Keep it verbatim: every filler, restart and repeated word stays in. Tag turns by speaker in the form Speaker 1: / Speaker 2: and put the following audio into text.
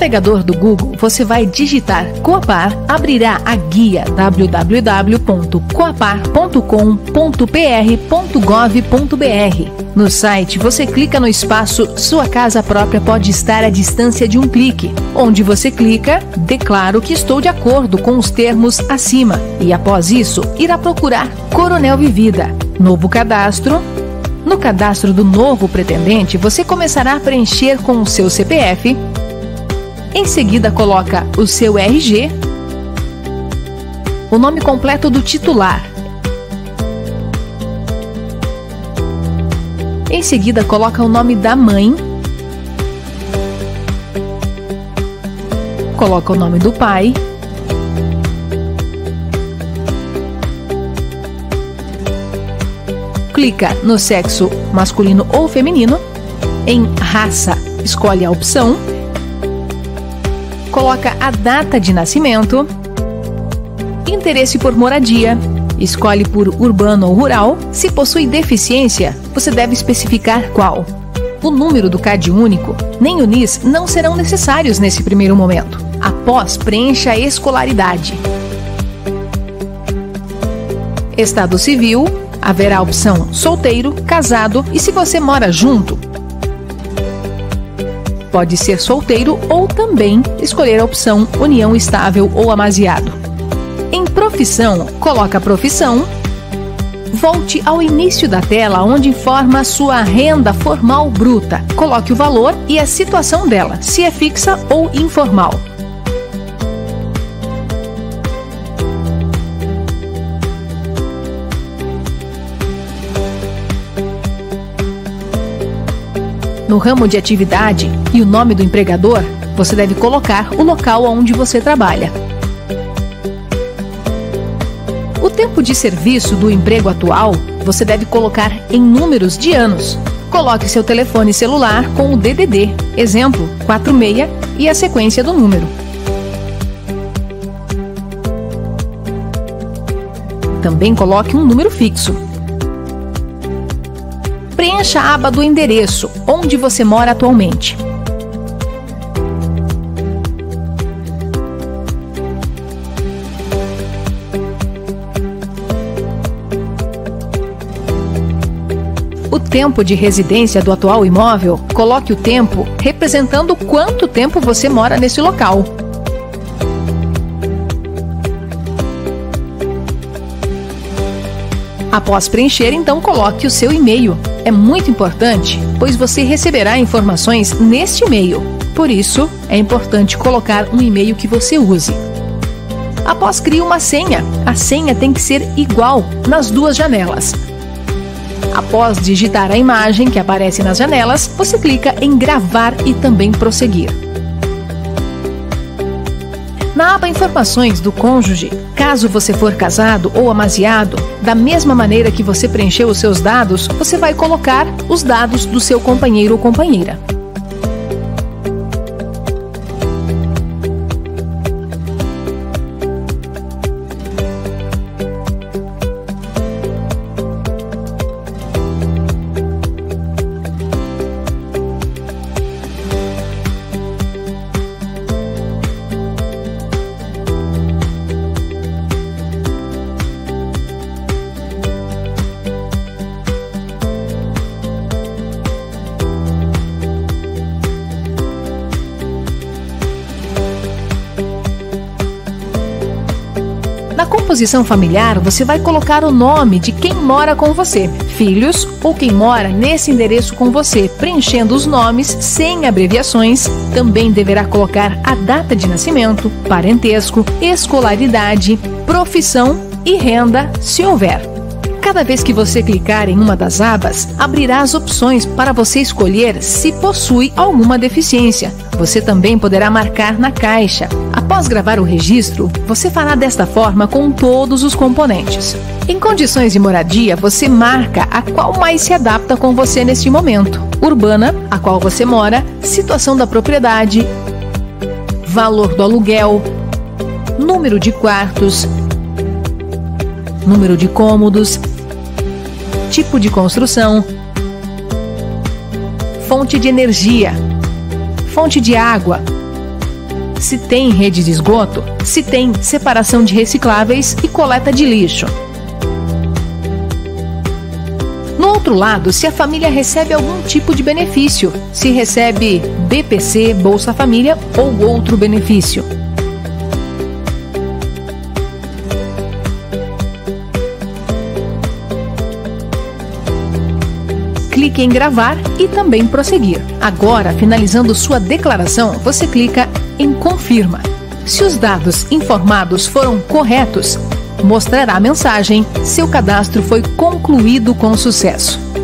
Speaker 1: navegador do Google, você vai digitar Coapar, abrirá a guia w w w ponto coapar ponto com ponto p r ponto gov ponto b r. No site, você clica no espaço Sua Casa Própria pode estar à distância de um clique, onde você clica Declaro que estou de acordo com os termos acima e, após isso, irá procurar Coronel Vivida. Novo cadastro. No cadastro do novo pretendente, você começará a preencher com o seu C P F. Em seguida, coloca o seu R G, o nome completo do titular. Em seguida, coloca o nome da mãe, coloca o nome do pai, clica no sexo masculino ou feminino, em raça, escolhe a opção, coloca a data de nascimento, interesse por moradia, escolhe por urbano ou rural. Se possui deficiência, você deve especificar qual. O número do C A D único nem o N I S não serão necessários nesse primeiro momento. Após, preencha a escolaridade. Estado civil, haverá a opção solteiro, casado e se você mora junto. Pode ser solteiro ou também escolher a opção união estável ou amaziado. Em profissão, coloca a profissão. Volte ao início da tela onde informa a sua renda formal bruta. Coloque o valor e a situação dela, se é fixa ou informal. No ramo de atividade e o nome do empregador, você deve colocar o local onde você trabalha. O tempo de serviço do emprego atual, você deve colocar em números de anos. Coloque seu telefone celular com o D D D, exemplo, quatro seis e a sequência do número. Também coloque um número fixo. Preencha a aba do endereço, onde você mora atualmente. O tempo de residência do atual imóvel, coloque o tempo representando quanto tempo você mora nesse local. Após preencher, então coloque o seu e-mail. É muito importante, pois você receberá informações neste e-mail. Por isso, é importante colocar um e-mail que você use. Após, crie uma senha. A senha tem que ser igual nas duas janelas. Após digitar a imagem que aparece nas janelas, você clica em gravar e também prosseguir. Na aba Informações do cônjuge, caso você for casado ou amaziado, da mesma maneira que você preencheu os seus dados, você vai colocar os dados do seu companheiro ou companheira. Na composição familiar, você vai colocar o nome de quem mora com você, filhos ou quem mora nesse endereço com você, preenchendo os nomes sem abreviações. Também deverá colocar a data de nascimento, parentesco, escolaridade, profissão e renda, se houver. Cada vez que você clicar em uma das abas, abrirá as opções para você escolher se possui alguma deficiência. Você também poderá marcar na caixa. Após gravar o registro, você fará desta forma com todos os componentes. Em condições de moradia, você marca a qual mais se adapta com você neste momento. Urbana, a qual você mora, situação da propriedade, valor do aluguel, número de quartos, número de cômodos, tipo de construção, fonte de energia, fonte de água, se tem rede de esgoto, se tem separação de recicláveis e coleta de lixo. No outro lado, se a família recebe algum tipo de benefício, se recebe B P C, Bolsa Família ou outro benefício. Clique em gravar e também prosseguir. Agora, finalizando sua declaração, você clica em confirma. Se os dados informados foram corretos, mostrará a mensagem: seu cadastro foi concluído com sucesso.